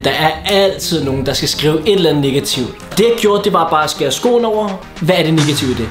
Der er altid nogen, der skal skrive et eller andet negativt. Det jeg gjorde, det var bare at skære skoen over. Hvad er det negative i det?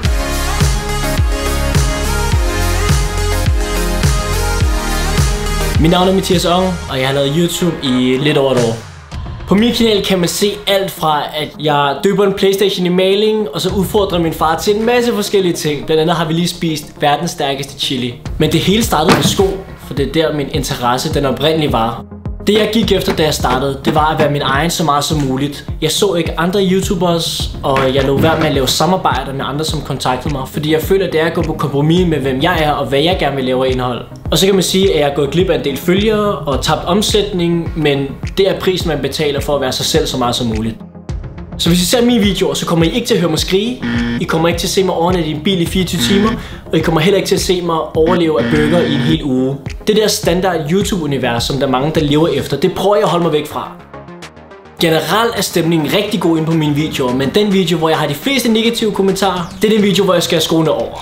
Mit navn er Mathias Ong, og jeg har lavet YouTube i lidt over et år. På min kanal kan man se alt fra, at jeg døber en PlayStation i maling, og så udfordrer min far til en masse forskellige ting. Blandt andet har vi lige spist verdens stærkeste chili. Men det hele startede med sko, for det er der min interesse den oprindelige var. Det jeg gik efter, da jeg startede, det var at være min egen så meget som muligt. Jeg så ikke andre YouTubers, og jeg lod være med at lave samarbejder med andre, som kontaktede mig. Fordi jeg føler, at det er at gå på kompromis med, hvem jeg er og hvad jeg gerne vil lave af indhold. Og så kan man sige, at jeg er gået glip af en del følgere og tabt omsætning, men det er prisen, man betaler for at være sig selv så meget som muligt. Så hvis I ser mine videoer, så kommer I ikke til at høre mig skrige. I kommer ikke til at se mig overnatte i en bil i 24 timer. Og I kommer heller ikke til at se mig overleve af burger i en hel uge. Det der standard YouTube-univers, som der er mange, der lever efter, det prøver jeg at holde mig væk fra. Generelt er stemningen rigtig god inde på mine videoer, men den video, hvor jeg har de fleste negative kommentarer, det er den video, hvor jeg skal have skoene over.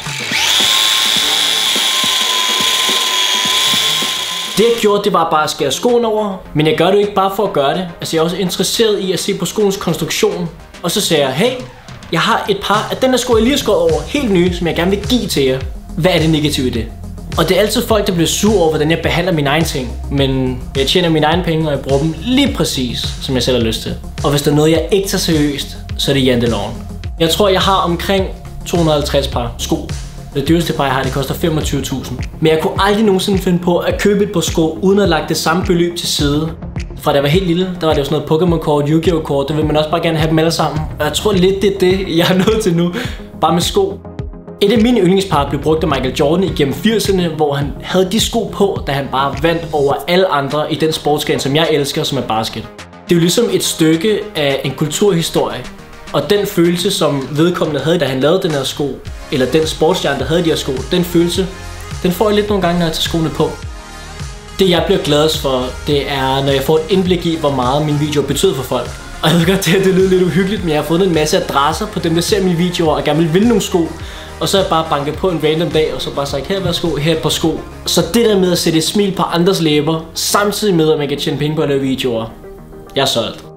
Det jeg gjorde, det var bare at skære skoen over, men jeg gør det jo ikke bare for at gøre det. Altså jeg er også interesseret i at se på skoens konstruktion. Og så sagde jeg, hey, jeg har et par af den der sko, jeg lige har skåret over, helt nye, som jeg gerne vil give til jer. Hvad er det negative i det? Og det er altid folk, der bliver sure over, hvordan jeg behandler mine egne ting. Men jeg tjener mine egne penge, og jeg bruger dem lige præcis, som jeg selv har lyst til. Og hvis der er noget, jeg ikke tager seriøst, så er det janteloven. Jeg tror, jeg har omkring 250 par sko. Det dyreste par jeg har, det koster 25.000. Men jeg kunne aldrig nogensinde finde på at købe et par sko, uden at have lagt det samme beløb til side. Fra da jeg var helt lille, der var det jo sådan noget Pokémon-kort, Yu-Gi-Oh-kort, det vil man også bare gerne have dem alle sammen. Og jeg tror lidt, det er det, jeg er nået til nu. Bare med sko. Et af mine yndlingspar blev brugt af Michael Jordan igennem 80'erne, hvor han havde de sko på, da han bare vandt over alle andre i den sportsgren, som jeg elsker, som er basket. Det er jo ligesom et stykke af en kulturhistorie. Og den følelse, som vedkommende havde, da han lavede den her sko, eller den sportsstjerne, der havde de her sko, den følelse, den får jeg lidt nogle gange, når jeg tager skoene på. Det jeg bliver gladest for, det er, når jeg får et indblik i, hvor meget mine videoer betyder for folk. Og jeg ved godt, det lyder lidt uhyggeligt, men jeg har fået en masse adresser på dem, der ser mine videoer og gerne vil vinde nogle sko. Og så er jeg bare banket på en random dag, og så bare sagt, her værsgo, her et par sko. Så det der med at sætte et smil på andres læber, samtidig med, at man kan tjene penge på at lave videoer, jeg er solgt.